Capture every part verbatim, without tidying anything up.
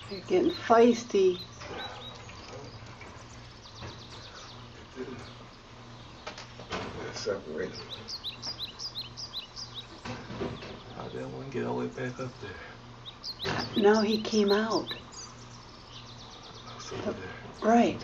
You're getting feisty. Separated. I didn't want to get all the way back up there. No, he came out. So there. Right.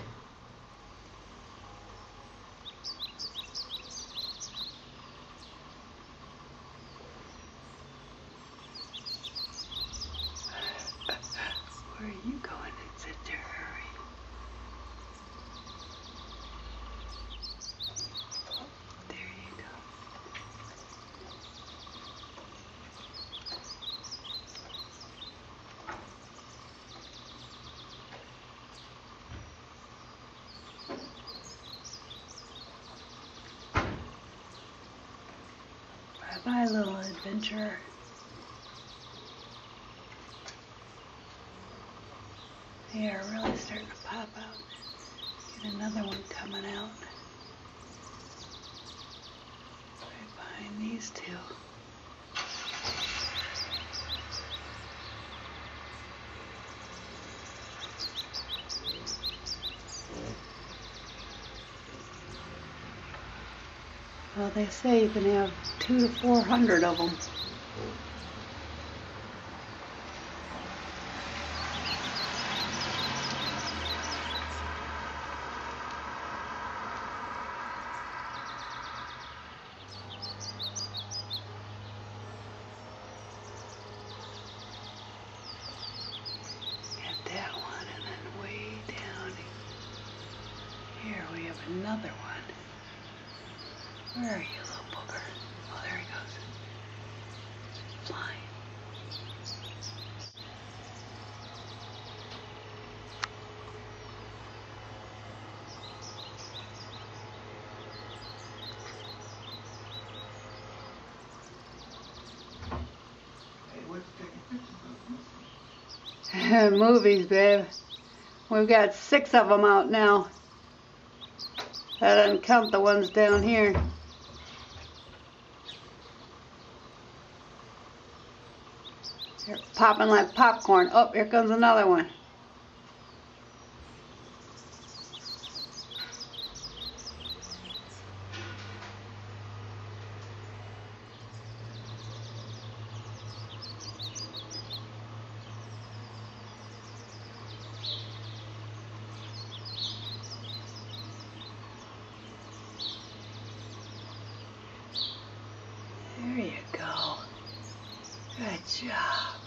Where are you going in such a hurry? There you go. Bye-bye, little adventurer. They are really starting to pop out. Get another one coming out. Right behind these two. Well, they say you can have two to four hundred of them. Get that one, and then way down here we have another one. Where are you, little booger? Oh, there he goes. Flying. Hey, what's taking pictures of? Movies, babe. We've got six of them out now. That doesn't count the ones down here. They're popping like popcorn. Oh, here comes another one. There you go. Good job.